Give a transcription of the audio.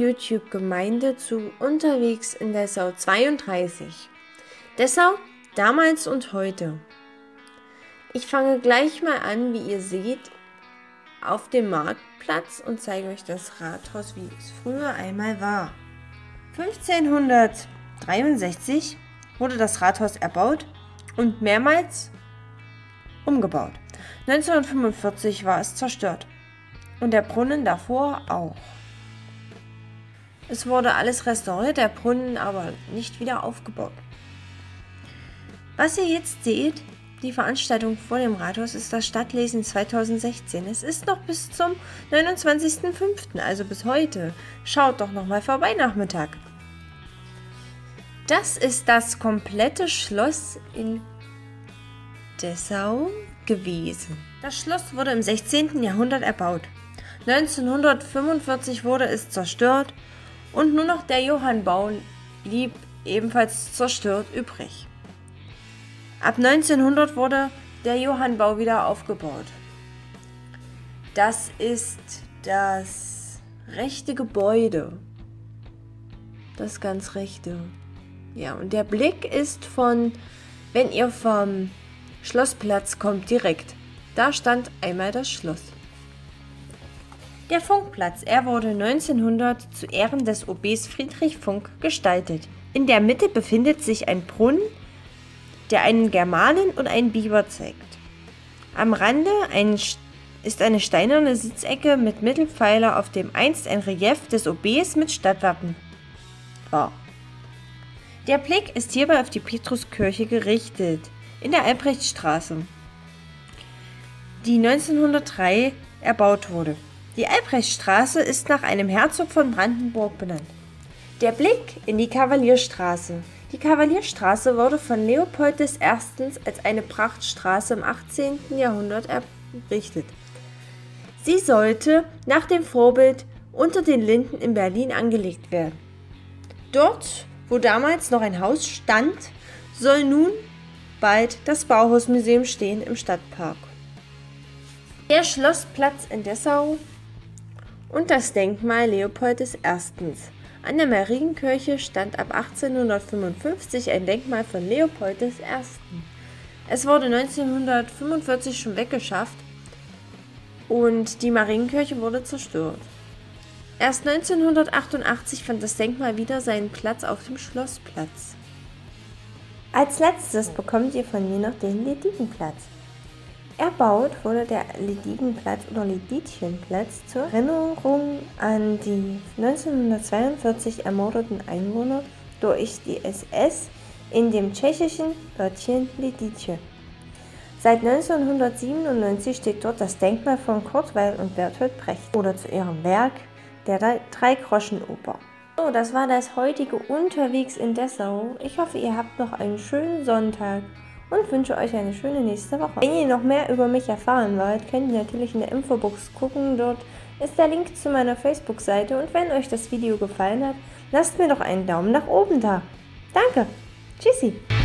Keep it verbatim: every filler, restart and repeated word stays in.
YouTube-Gemeinde zu Unterwegs in Dessau zweiunddreißig. Dessau, damals und heute. Ich fange gleich mal an, wie ihr seht, auf dem Marktplatz und zeige euch das Rathaus, wie es früher einmal war. fünfzehnhundertdreiundsechzig wurde das Rathaus erbaut und mehrmals umgebaut. neunzehnhundertfünfundvierzig war es zerstört und der Brunnen davor auch. Es wurde alles restauriert, der Brunnen aber nicht wieder aufgebaut. Was ihr jetzt seht, die Veranstaltung vor dem Rathaus, ist das Stadtlesen zweitausendsechzehn. Es ist noch bis zum neunundzwanzigsten fünften, also bis heute. Schaut doch noch mal vorbei Nachmittag. Das ist das komplette Schloss in Dessau gewesen. Das Schloss wurde im sechzehnten Jahrhundert erbaut. neunzehnhundertfünfundvierzig wurde es zerstört und nur noch der Johannbau blieb ebenfalls zerstört übrig. Ab neunzehnhundert wurde der Johannbau wieder aufgebaut. Das ist das rechte Gebäude. Das ganz rechte. Ja, und der Blick ist von, wenn ihr vom Schlossplatz kommt, direkt. Da stand einmal das Schloss. Der Funkplatz, er wurde neunzehnhundert zu Ehren des O Bs Friedrich Funk gestaltet. In der Mitte befindet sich ein Brunnen, der einen Germanen und einen Biber zeigt. Am Rande ein, ist eine steinerne Sitzecke mit Mittelpfeiler, auf dem einst ein Relief des O Bs mit Stadtwappen war. Der Blick ist hierbei auf die Petruskirche gerichtet, in der Albrechtstraße, die neunzehnhundertdrei erbaut wurde. Die Albrechtstraße ist nach einem Herzog von Brandenburg benannt. Der Blick in die Kavalierstraße. Die Kavalierstraße wurde von Leopold der Erste. als eine Prachtstraße im achtzehnten Jahrhundert errichtet. Sie sollte nach dem Vorbild Unter den Linden in Berlin angelegt werden. Dort, wo damals noch ein Haus stand, soll nun bald das Bauhausmuseum stehen im Stadtpark. Der Schlossplatz in Dessau und das Denkmal Leopold der Erste. An der Marienkirche stand ab achtzehnhundertfünfundfünfzig ein Denkmal von Leopold der Erste. Es wurde neunzehnhundertfünfundvierzig schon weggeschafft und die Marienkirche wurde zerstört. Erst neunzehnhundertachtundachtzig fand das Denkmal wieder seinen Platz auf dem Schlossplatz. Als letztes bekommt ihr von mir noch den Ledigenplatz. Erbaut wurde der Ledigenplatz oder Leditchenplatz zur Erinnerung an die neunzehnhundertzweiundvierzig ermordeten Einwohner durch die S S in dem tschechischen Örtchen Lidice. Seit neunzehnhundertsiebenundneunzig steht dort das Denkmal von Kurt Weill und Bertolt Brecht oder zu ihrem Werk der Dreigroschenoper. So, das war das heutige Unterwegs in Dessau. Ich hoffe, ihr habt noch einen schönen Sonntag und wünsche euch eine schöne nächste Woche. Wenn ihr noch mehr über mich erfahren wollt, könnt ihr natürlich in der Infobox gucken. Dort ist der Link zu meiner Facebook-Seite und wenn euch das Video gefallen hat, lasst mir doch einen Daumen nach oben da. Danke. Tschüssi.